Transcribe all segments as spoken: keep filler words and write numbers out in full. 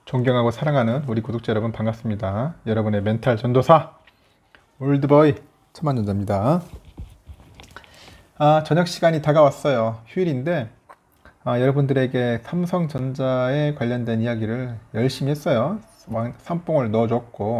존경하고 사랑하는 우리 구독자 여러분 반갑습니다. 여러분의 멘탈 전도사 올드보이 천만전자입니다. 아, 저녁 시간이 다가왔어요. 휴일인데 아, 여러분들에게 삼성전자에 관련된 이야기를 열심히 했어요. 쌈뽕을 넣어줬고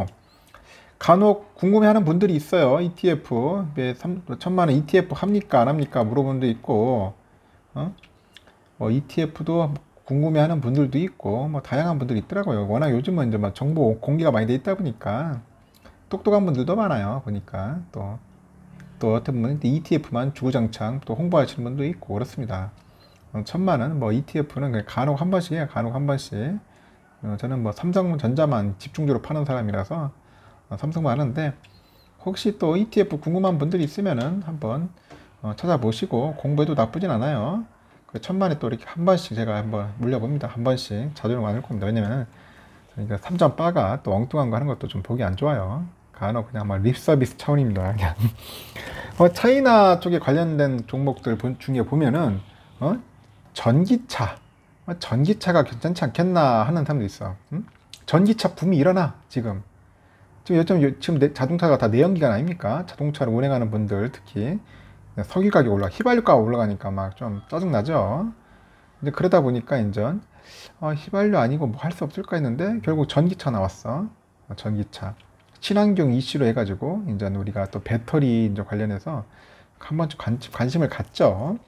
간혹 궁금해하는 분들이 있어요. 이티에프 천만원 이티에프 합니까 안 합니까 물어보는 분도 있고 어? 뭐 이티에프도 궁금해하는 분들도 있고 뭐 다양한 분들이 있더라고요. 워낙 요즘은 이제 막 정보 공개가 많이 돼 있다 보니까 똑똑한 분들도 많아요. 보니까 또 또 어떤 분은 이티에프만 주구장창 또 홍보하시는 분도 있고 그렇습니다. 어, 천만은 뭐 이티에프는 그냥 간혹 한 번씩 해요. 간혹 한 번씩. 어, 저는 뭐 삼성전자만 집중적으로 파는 사람이라서 어, 삼성만 하는데 혹시 또 이티에프 궁금한 분들이 있으면은 한번 어, 찾아보시고 공부해도 나쁘진 않아요. 그 천만에 또 이렇게 한 번씩 제가 한번 물려봅니다. 한 번씩 자주는 많을 겁니다. 왜냐면 그러니까 삼 점 바가 또 엉뚱한 거 하는 것도 좀 보기 안 좋아요. 간혹 그냥 막 립 서비스 차원입니다. 그냥 어, 차이나 쪽에 관련된 종목들 중에 보면은 어? 전기차 어, 전기차가 괜찮지 않겠나 하는 사람도 있어. 응? 전기차 붐이 일어나 지금. 지금 요즘 지금 내, 자동차가 다 내연기관 아닙니까? 자동차를 운행하는 분들 특히 석유 가격 올라, 휘발유가 올라가니까 막 좀 짜증 나죠. 근데 그러다 보니까 이제 어, 휘발유 아니고 뭐 할 수 없을까 했는데 결국 전기차 나왔어. 어, 전기차 친환경 이슈로 해가지고 이제 우리가 또 배터리 이제 관련해서 한 번쯤 관심, 관심을 갖죠.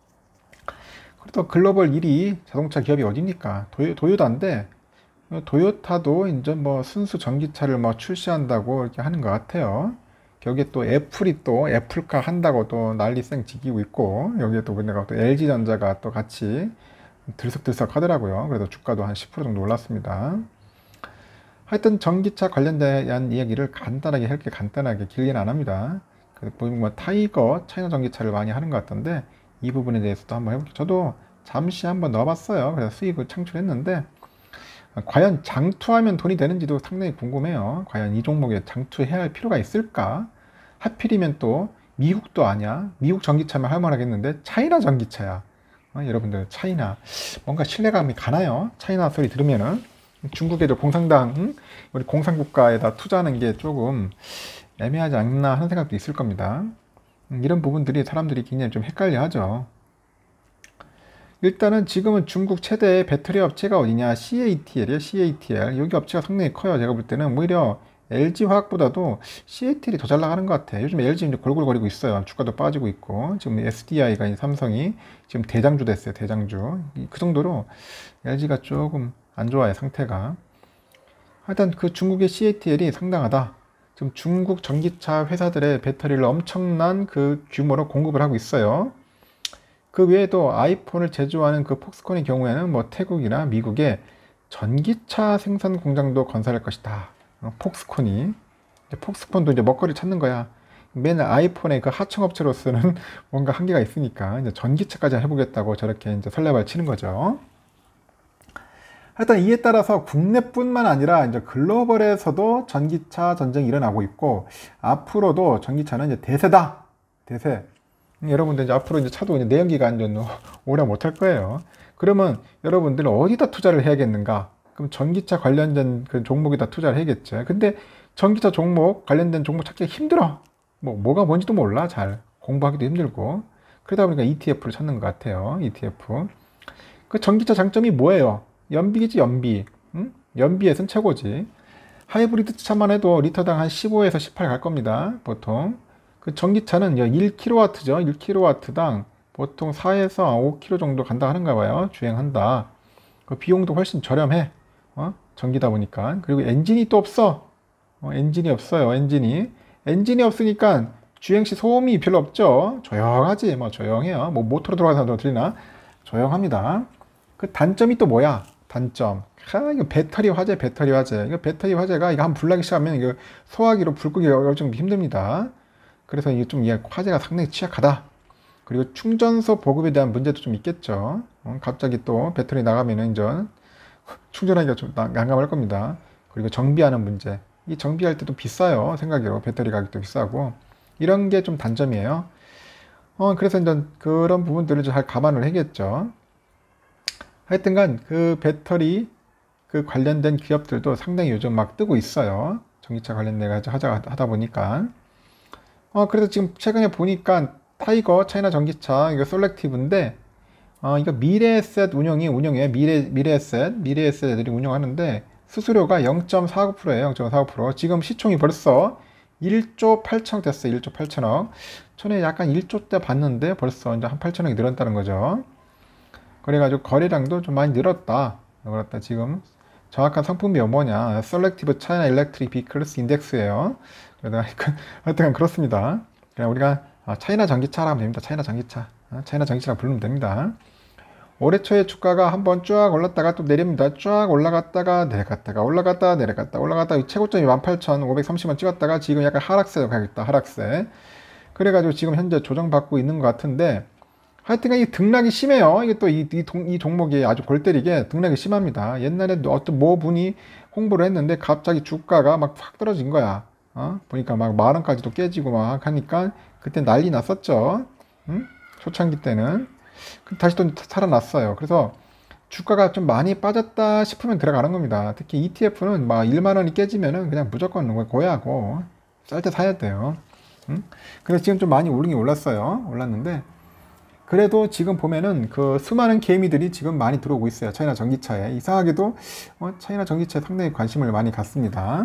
그래도 글로벌 일 위 자동차 기업이 어딥니까? 도요, 도요타인데 도요타도 이제 뭐 순수 전기차를 뭐 출시한다고 이렇게 하는 것 같아요. 여기에 또 애플이 또 애플카 한다고 또 난리 쌩 지기고 있고 여기에 또 내가 또 엘지전자가 또 같이 들썩들썩 하더라고요. 그래서 주가도 한 십 퍼센트 정도 올랐습니다. 하여튼 전기차 관련된 이야기를 간단하게 할게 간단하게 길게는 안 합니다. 그래서 보면 뭐 타이거 차이나 전기차를 많이 하는 것 같던데 이 부분에 대해서도 한번 해볼게요. 저도 잠시 한번 넣어봤어요. 그래서 수익을 창출했는데 과연 장투하면 돈이 되는지도 상당히 궁금해요. 과연 이 종목에 장투해야 할 필요가 있을까? 하필이면 또 미국도 아니야. 미국 전기차면 할만하겠는데 차이나 전기차야. 어, 여러분들 차이나 뭔가 신뢰감이 가나요? 차이나 소리 들으면은 중국에도 공산당 응? 우리 공산국가에다 투자하는 게 조금 애매하지 않나 하는 생각도 있을 겁니다. 음, 이런 부분들이 사람들이 굉장히 좀 헷갈려 하죠. 일단은 지금은 중국 최대의 배터리 업체가 어디냐? 씨에이티엘이에요. 씨에이티엘. 여기 업체가 상당히 커요. 제가 볼 때는 오히려 엘지화학보다도 씨에이티엘이 더 잘 나가는 것 같아요. 요즘 엘지 이제 골골거리고 있어요. 주가도 빠지고 있고 지금 에스디아이가 삼성이 지금 대장주 됐어요. 대장주. 그 정도로 엘지가 조금 안 좋아요. 상태가. 하여튼 그 중국의 씨에이티엘이 상당하다. 지금 중국 전기차 회사들의 배터리를 엄청난 그 규모로 공급을 하고 있어요. 그 외에도 아이폰을 제조하는 그 폭스콘의 경우에는 뭐 태국이나 미국에 전기차 생산 공장도 건설할 것이다. 어, 폭스콘이. 이제 폭스콘도 이제 먹거리 찾는 거야. 맨날 아이폰의 그 하청업체로서는 뭔가 한계가 있으니까 이제 전기차까지 해보겠다고 저렇게 이제 설레발 치는 거죠. 하여튼 이에 따라서 국내뿐만 아니라 이제 글로벌에서도 전기차 전쟁이 일어나고 있고 앞으로도 전기차는 이제 대세다. 대세. 여러분들 이제 앞으로 이제 차도 이제 내연기가 안전 오래 못할 거예요. 그러면 여러분들은 어디다 투자를 해야겠는가? 그럼 전기차 관련된 그 종목에다 투자를 해야겠죠. 근데 전기차 종목 관련된 종목 찾기가 힘들어. 뭐 뭐가 뭔지도 몰라. 잘 공부하기도 힘들고. 그러다 보니까 이티에프를 찾는 것 같아요. 이티에프. 그 전기차 장점이 뭐예요? 연비겠지, 연비. 응? 연비에선 최고지. 하이브리드 차만 해도 리터당 한 십오에서 십팔 갈 겁니다. 보통. 그 전기차는 일 킬로와트죠. 일 킬로와트당 보통 사에서 오 킬로미터 정도 간다 하는가 봐요. 주행한다. 그 비용도 훨씬 저렴해. 어? 전기다 보니까. 그리고 엔진이 또 없어. 어, 엔진이 없어요. 엔진이. 엔진이 없으니까 주행시 소음이 별로 없죠. 조용하지. 뭐 조용해요. 뭐 모터로 들어가는 사람도 들리나? 조용합니다. 그 단점이 또 뭐야? 단점. 아, 이거 배터리 화재, 배터리 화재. 이거 배터리 화재가 이거 한 불 나기 시작하면 이거 소화기로 불 끄기 어려울 정도 힘듭니다. 그래서 이게 좀 화재가 상당히 취약하다. 그리고 충전소 보급에 대한 문제도 좀 있겠죠. 어, 갑자기 또 배터리 나가면은 이제 충전하기가 좀 난감할 겁니다. 그리고 정비하는 문제. 이 정비할 때도 비싸요. 생각으로 배터리 가격도 비싸고 이런 게 좀 단점이에요. 어, 그래서 이제 그런 부분들을 잘 감안을 해야겠죠. 하여튼간 그 배터리 그 관련된 기업들도 상당히 요즘 막 뜨고 있어요. 전기차 관련돼 가지고 하자 하다 보니까. 어, 그래서 지금 최근에 보니까 타이거 차이나 전기차 이거 솔렉티브인데 어, 이거 미래에셋 운영이 운영해 미래 미래에셋 미래에셋 애들이 운영하는데 수수료가 영 점 사구 퍼센트예요. 영 점 사구 퍼센트. 지금 시총이 벌써 일조 팔천억 됐어요. 일조 팔천억. 전에 약간 일조 때 봤는데 벌써 이제 한 팔천억이 늘었다는 거죠. 그래가지고 거래량도 좀 많이 늘었다. 늘었다. 지금 정확한 상품명이 뭐냐? Selective China Electric Vehicles Index예요. 그러다 하여튼 그렇습니다. 그냥 우리가 차이나 전기차라 하면 됩니다. 차이나 전기차. 차이나 전기차라 부르면 됩니다. 올해 초에 주가가 한번 쫙 올랐다가 또 내립니다. 쫙 올라갔다가 내려갔다가 올라갔다가 내려갔다 올라갔다가 최고점이 만 팔천 오백삼십 원 찍었다가 지금 약간 하락세로 가겠다. 하락세. 그래가지고 지금 현재 조정받고 있는 것 같은데 하여튼 이 등락이 심해요. 이게 또 이 이, 이 종목이 아주 골 때리게 등락이 심합니다. 옛날에 어떤 모 분이 홍보를 했는데 갑자기 주가가 막 확 떨어진 거야. 어? 보니까 막 만 원까지도 깨지고 막 하니까 그때 난리 났었죠. 응? 초창기 때는. 다시 또 살아났어요. 그래서 주가가 좀 많이 빠졌다 싶으면 들어가는 겁니다. 특히 이티에프는 막 일만 원이 깨지면은 그냥 무조건 고야하고 쌀 때 사야 돼요. 응? 그래서 지금 좀 많이 오르긴 올랐어요. 올랐는데 그래도 지금 보면은 그 수많은 개미들이 지금 많이 들어오고 있어요. 차이나 전기차에. 이상하게도 어, 차이나 전기차에 상당히 관심을 많이 갖습니다.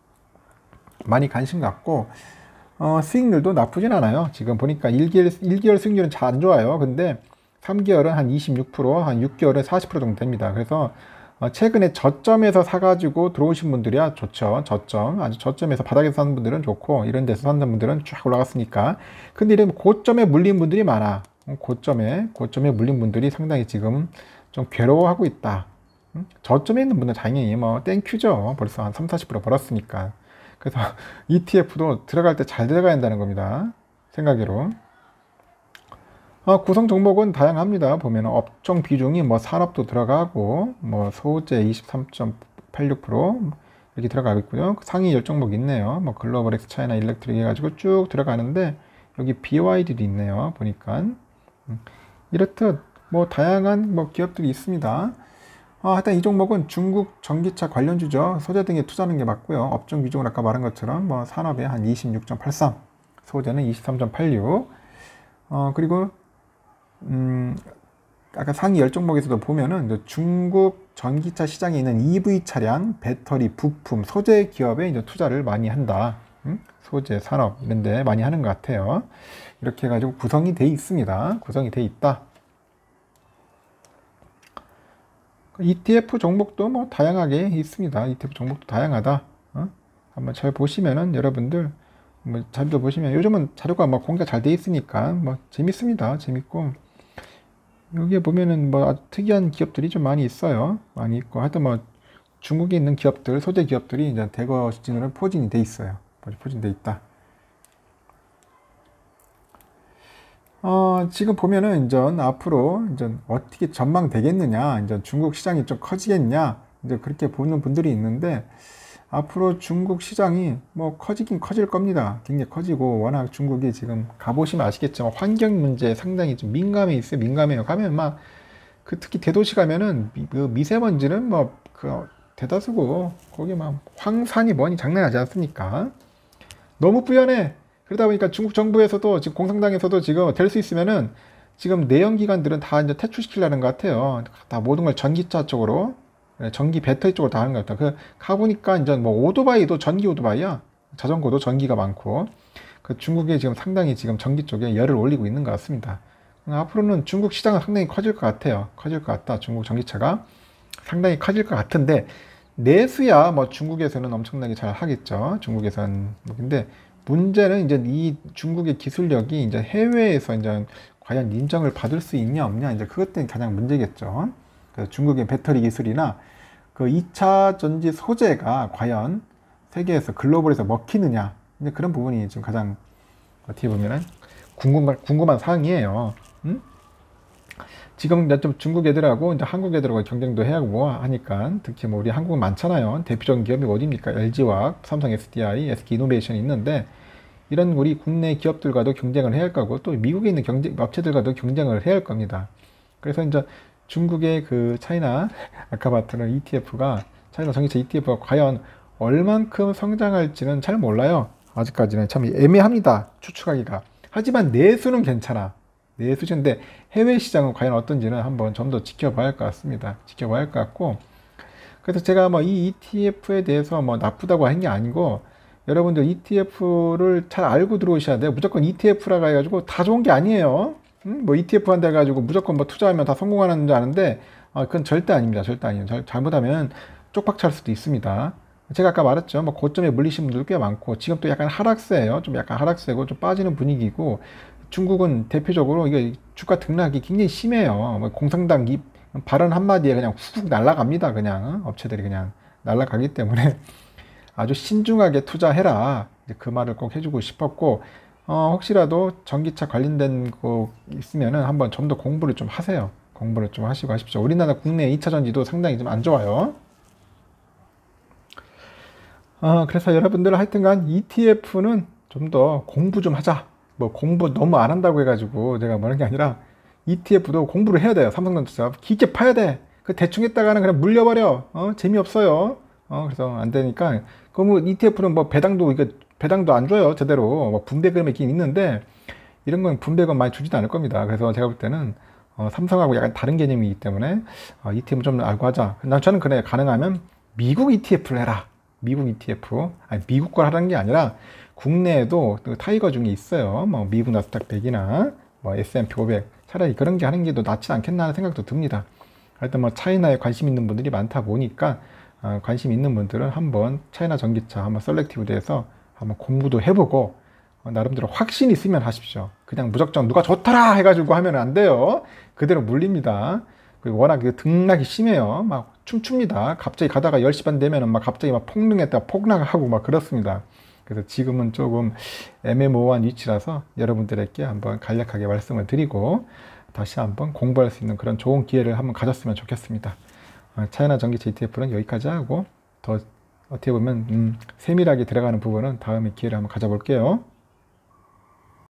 많이 관심 갖고 어, 수익률도 나쁘진 않아요. 지금 보니까 일 개월, 일 개월 수익률은 잘 안 좋아요. 근데 삼 개월은 한 이십육 퍼센트, 한 육 개월은 사십 퍼센트 정도 됩니다. 그래서 어, 최근에 저점에서 사가지고 들어오신 분들이야 좋죠. 저점. 아주 저점에서 바닥에서 사는 분들은 좋고 이런 데서 사는 분들은 쫙 올라갔으니까. 근데 이런 고점에 물린 분들이 많아. 고점에, 고점에 물린 분들이 상당히 지금 좀 괴로워하고 있다. 저점에 있는 분은 당연히 뭐 땡큐죠. 벌써 한 삼, 사십 퍼센트 벌었으니까. 그래서 이티에프도 들어갈 때 잘 들어가야 한다는 겁니다. 생각으로. 어, 구성 종목은 다양합니다. 보면 업종 비중이 뭐 산업도 들어가고, 뭐 소재 이십삼 점 팔육 퍼센트 이렇게 들어가고 있고요. 상위 십 종목이 있네요. 뭐 글로벌 엑스 차이나 일렉트릭 해가지고 쭉 들어가는데, 여기 비와이디도 있네요. 보니까. 이렇듯 뭐 다양한 뭐 기업들이 있습니다. 어, 하여튼 이 종목은 중국 전기차 관련주죠. 소재 등에 투자하는 게 맞고요. 업종 비중은 아까 말한 것처럼 뭐 산업에 한 이십육 점 팔삼, 소재는 이십삼 점 팔육. 어, 그리고 음, 아까 상위 십 종목에서도 보면은 중국 전기차 시장에 있는 이브이 차량, 배터리, 부품, 소재 기업에 이제 투자를 많이 한다. 음? 소재, 산업 이런 데 많이 하는 것 같아요. 이렇게 해가지고 구성이 돼 있습니다. 구성이 돼 있다. 이티에프 종목도 뭐 다양하게 있습니다. 이티에프 종목도 다양하다. 어? 한번 잘 보시면은 여러분들 뭐 자료도 보시면 요즘은 자료가 뭐 공개가 잘 돼 있으니까 뭐 재밌습니다. 재밌고 여기에 보면은 뭐 아주 특이한 기업들이 좀 많이 있어요. 많이 있고 하여튼 뭐 중국에 있는 기업들, 소재 기업들이 이제 대거 진으로 포진이 돼 있어요. 포진돼 있다. 어, 지금 보면은 이제 앞으로 이제 어떻게 전망되겠느냐, 이제 중국 시장이 좀 커지겠냐, 이제 그렇게 보는 분들이 있는데 앞으로 중국 시장이 뭐 커지긴 커질 겁니다. 굉장히 커지고 워낙 중국이 지금 가보시면 아시겠지만 환경 문제에 상당히 좀 민감해 있어요. 민감해요. 가면 막 그 특히 대도시 가면은 미, 그 미세먼지는 뭐 그 대다수고 거기 막 황산이 뭐니 장난하지 않습니까? 너무 뿌연해. 그러다 보니까 중국 정부에서도 지금 공산당에서도 지금 될 수 있으면은 지금 내연기관들은 다 이제 퇴출시키려는 것 같아요. 다 모든 걸 전기차 쪽으로, 전기 배터리 쪽으로 다 하는 것 같아요. 그 가보니까 이제 뭐 오토바이도 전기 오토바이야. 자전거도 전기가 많고. 그 중국에 지금 상당히 지금 전기 쪽에 열을 올리고 있는 것 같습니다. 앞으로는 중국 시장은 상당히 커질 것 같아요. 커질 것 같다. 중국 전기차가 상당히 커질 것 같은데 내수야 뭐 중국에서는 엄청나게 잘 하겠죠. 중국에서는. 근데 문제는 이제 이 중국의 기술력이 이제 해외에서 이제 과연 인정을 받을 수 있냐 없냐 이제 그것 때문에 가장 문제겠죠. 그래서 중국의 배터리 기술이나 그 이 차 전지 소재가 과연 세계에서 글로벌에서 먹히느냐 이제 그런 부분이 지금 가장 어떻게 보면은 궁금한 궁금한 사항이에요. 음? 지금 이제 좀 중국 애들하고 이제 한국 애들하고 경쟁도 해야 하고 하니까 특히 뭐 우리 한국은 많잖아요. 대표적인 기업이 어디입니까? 엘지화학, 삼성 에스디아이, 에스케이이노베이션이 있는데 이런 우리 국내 기업들과도 경쟁을 해야 할 거고 또 미국에 있는 경쟁 업체들과도 경쟁을 해야 할 겁니다. 그래서 이제 중국의 그 차이나 아까바트는 이티에프가 차이나 전기차 이티에프가 과연 얼만큼 성장할지는 잘 몰라요. 아직까지는 참 애매합니다. 추측하기가. 하지만 내수는 괜찮아. 내수인데 해외 시장은 과연 어떤지는 한번 좀 더 지켜봐야 할 것 같습니다. 지켜봐야 할 것 같고. 그래서 제가 뭐 이 이티에프에 대해서 뭐 나쁘다고 한 게 아니고 여러분들 이티에프를 잘 알고 들어오셔야 돼요. 무조건 이티에프라고 해가지고 다 좋은 게 아니에요. 음? 뭐 이티에프 한다 해가지고 무조건 뭐 투자하면 다 성공하는 줄 아는데 어, 그건 절대 아닙니다. 절대 아니에요. 잘, 잘못하면 쪽박찰 수도 있습니다. 제가 아까 말했죠. 뭐 고점에 물리신 분들 꽤 많고 지금 또 약간 하락세예요. 좀 약간 하락세고 좀 빠지는 분위기고 중국은 대표적으로 이게 주가 등락이 굉장히 심해요. 뭐 공산당 이 발언 한마디에 그냥 훅 날아갑니다. 그냥 업체들이 그냥 날아가기 때문에 아주 신중하게 투자해라. 그 말을 꼭 해주고 싶었고 어, 혹시라도 전기차 관련된 거 있으면은 한번 좀 더 공부를 좀 하세요. 공부를 좀 하시고 하십시오. 우리나라 국내 이 차 전지도 상당히 좀 안 좋아요. 어, 그래서 여러분들 하여튼간 이티에프는 좀 더 공부 좀 하자. 뭐 공부 너무 안 한다고 해가지고 제가 뭐라는 게 아니라 이티에프도 공부를 해야 돼요. 삼성전자 깊게 파야 돼. 그 대충 했다가는 그냥 물려버려. 어, 재미없어요. 어, 그래서 안 되니까. 그럼 이티에프는 뭐 배당도 이게 배당도 안 줘요. 제대로 뭐 분배금이 있긴 있는데 이런 건 분배금 많이 주지도 않을 겁니다. 그래서 제가 볼 때는 어, 삼성하고 약간 다른 개념이기 때문에 어, 이티에프 좀 알고 하자. 난 저는 그래 가능하면 미국 이티에프를 해라. 미국 이티에프. 아니 미국 걸 하라는 게 아니라 국내에도 타이거 중에 있어요. 뭐 미국 나스닥 백이나 뭐 에스앤피 오백 차라리 그런 게 하는 게 더 낫지 않겠나 하는 생각도 듭니다. 하여튼 뭐 차이나에 관심 있는 분들이 많다 보니까 어, 관심 있는 분들은 한번 차이나 전기차 한번 셀렉티브 돼서 한번 공부도 해보고 어, 나름대로 확신 있으면 하십시오. 그냥 무작정 누가 좋더라 해가지고 하면 안 돼요. 그대로 물립니다. 그리고 워낙 그 등락이 심해요. 막 춤춥니다. 갑자기 가다가 열 시 반 되면은 막 갑자기 막 폭등했다가 폭락하고 막 그렇습니다. 그래서 지금은 조금 애매모호한 위치라서 여러분들에게 한번 간략하게 말씀을 드리고 다시 한번 공부할 수 있는 그런 좋은 기회를 한번 가졌으면 좋겠습니다. 어, 차이나 전기차 이티에프는 여기까지 하고 더 어떻게 보면 음, 세밀하게 들어가는 부분은 다음에 기회를 한번 가져볼게요.